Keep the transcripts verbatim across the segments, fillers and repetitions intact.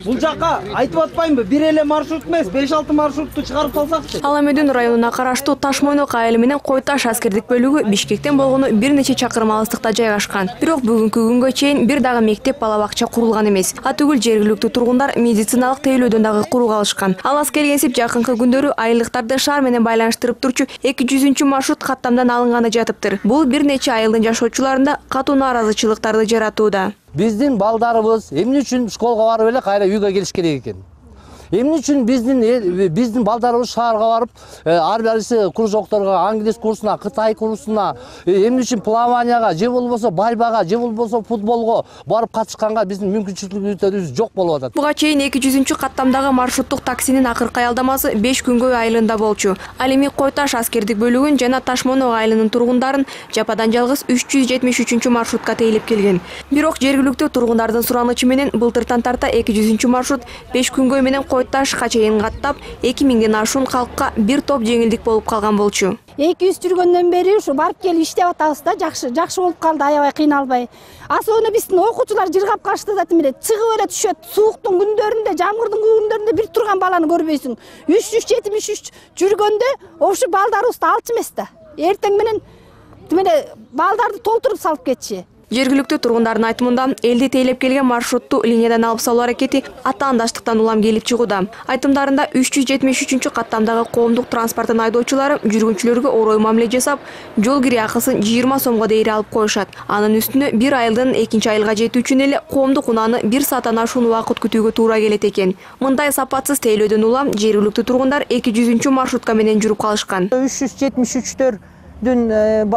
Бул жака айтып атпаймынбы, бир эле маршрут эмес, беш алты маршрутту чыгарып салсакчы. Аламедин районуна караштуу Ташмойнок айылы менен Кой Таш аскердик бөлүгү Бишкектен болгону бир нече чакырым алыстыкта жайгашкан. Бирок бүгүнкү күнгө чейин бир дагы мектеп бала бакча курулган эмес. Атүгүл жергиликтүү тургундар медициналык тейлөөдөн дагы курууга алышкан. Ал келгенсип жакынкы күндөрү айылдыктарды шаар менен байланыштырып турчу эки жүзүнчү маршрут каттамдан алынганы жатыптыр. Бул бир нече айылдын жашоочуларында катуу нааразычылыктарды жаратууда. Биздин балдарыбыз эмне үчүн школга барып эле кайра үйгө келиш керек экен? Эмне үчүн биздин биздин балдарыбыз шаарга барып, ар бирisi кружокторго, англис курсуна, Кытай курсуна, эмне үчүн плаванияга, же болбосо борьбага, же болбосо футболго барып катышканга биздин мүмкүнчүлүгүбүз жок болуп атат. Буга чейин эки жүзүнчү каттамдагы маршруттук таксинин акыркы аялдамасы беш күнгө айылында болчу. Ал эми Кой Таш аскердик бөлүгүн жана Ташмойнок айылынын тургундарын жападан жалгыз үч жүз жетимиш үчүнчү маршрутка тейлеп келген. Бирок жергиликтүү тургундардын суранычы менен былтыртан тарта эки жүзүнчү маршрут беш күнгө менен Кой Ташка чейин каттап эки миңден ашуун калкка бир топ жеңилдик болуп калган болчу. эки жүз жүргөндөн бери ушу барып келип иштеп атабыз да, жакшы жакшы болуп калды, аябай кыйналбай. Асоону биздин окуучулар жыргап калышты да, тимире чыгып эле түшөт. Сууктун күндөрүндө, жамгырдын күндөрүндө бир турган баланы көрбөйсүң. үч жүз жетимиш үч жүргөндө ошо балдарыбызды алчу эмес да. Эртең менен тимире балдарды толтуруп салып кетчи. Жергиликтүү тургундардын айтымында элди тейлеп келген маршрутту линиядан алып салуу аракети атаандаштыктан улам келип чыгууда. Айтымдарында үч жүз жетимиш үчүнчү каттамдагы коомдук транспорттун айдоочулары жүргүнчүлөргө орой мамиле жасап, жол кире акысын жыйырма сомго дейре алып коюшат. Анын үстүнө бир айылдан экинчи айылга жетүү үчүн эле коомдук унааны бир сааттан ашуун убакыт күтүүгө туура келет экен. Мындай сапатсыз тейлөөдөн улам жергиликтүү тургундар эки жүзүнчү маршрутка менен жүрүп калышкан. үч жүз жетимиш үчтөр Дүн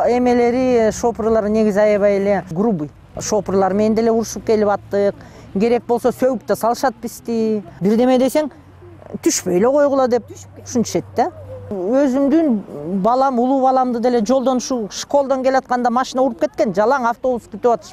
эмелери шопурлар негизи аябай эле грубый. Шопурлар менен деле урушуп келип аттык. Керек болсо сөгүп да салышат бизди. Бирдеме десең түшпөй эле койгула деп ушунчушет да. Өзүмдүн балам, улуу баламды деле жолдон ушу школдон келатканда машина уруп кеткен, жалаң автобус күтүп атышып.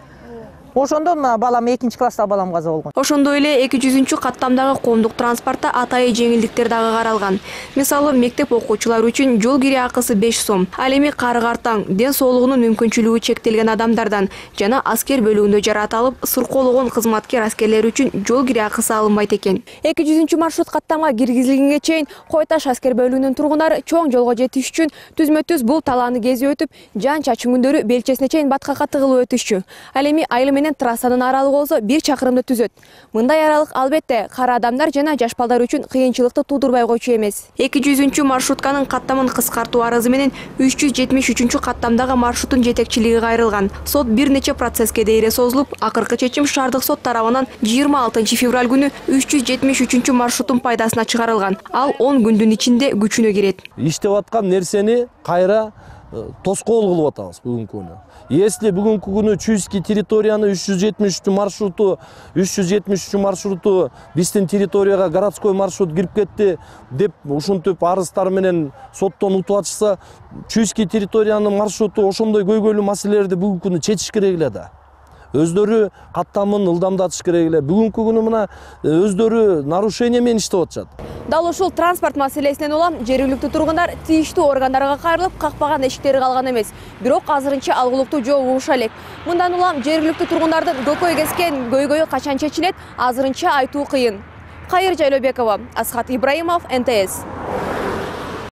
Ошондон балам экинчи класста балам каза болгон. Ошондой эле эки жүзүнчү каттамдагы коомдук транспортто атайы жеңилдиктер дагы каралган. Мисалы, мектеп окуучулары үчүн жол кире акысы беш сом. Ал эми кары-картаң, ден соолугунун мүмкүнчүлүгү чектелген адамдардан жана аскер бөлүгүндө жаратылып сыркоологон кызматкер аскерлер үчүн жол кире акысы алынбайт экен. эки жүзүнчү маршрут каттамга киргизилгенге чейин Кой Таш аскер бөлүгүнүн тургундары чоң жолго жетиш үчүн түзмө-түз бул талааны кезип өтүп, жан-чачын күндөрү белчесине чейин баткакка тыгылып өтүшчү. Ал эми айыл менен трассанын аралыгы болсо бир чакырымды түзөт. Мындай аралык албетте кара адамдар жана жаш балдар үчүн кыйынчылыкты туудурбай койчу эмес. эки жүзүнчү маршрутканын каттамын кыскартуу арызы менен үч жүз жетимиш үчүнчү каттамдагы маршруттун жетекчилиги кайрылган. Сот бир нече процесске дейре созулуп, акыркы чечим шаардык сот тарабынан жыйырма алтынчы февраль күнү үч жүз жетимиш үчүнчү маршруттун пайдасына чыгарылган. Ал он күндүн ичинде күчүнө кирет. Иштеп аткан нерсени кайра тоскоол кылып атабыз бүгүнкү күнү. Если бүгүнкү күнү Чуйский территорияны үч жүз жетимиш үч маршруту, үч жүз жетимиш үч маршруту биздин территорияга городской маршрут кирип кетти деп ушинтип арыздар менен соттон утуп атышса, Чуйский территориянын маршруту ошондой көйгөйлүү маселелерди бүгүнкү күнү чечиш керек эле да. Өздөрү каттамын ылдамдатыш керек эле. Бүгүнкү күнү мына өздөрү нарушение менен иштеп атышат. Дал ушул транспорт маселесинен улам жергиликтүү тургундар тийиштүү органдарга кайрылып, какпаган эшиктери калган эмес. Бирок азырынча алгылыктуу жооп угуша элек. Мындан улам жергиликтүү тургундардын көкөй кескен көйгөйү качан чечилет, азырынча айтуу кыйын. Кайыр Жайлообекова, Асхат Ибраимов, эн тэ эс.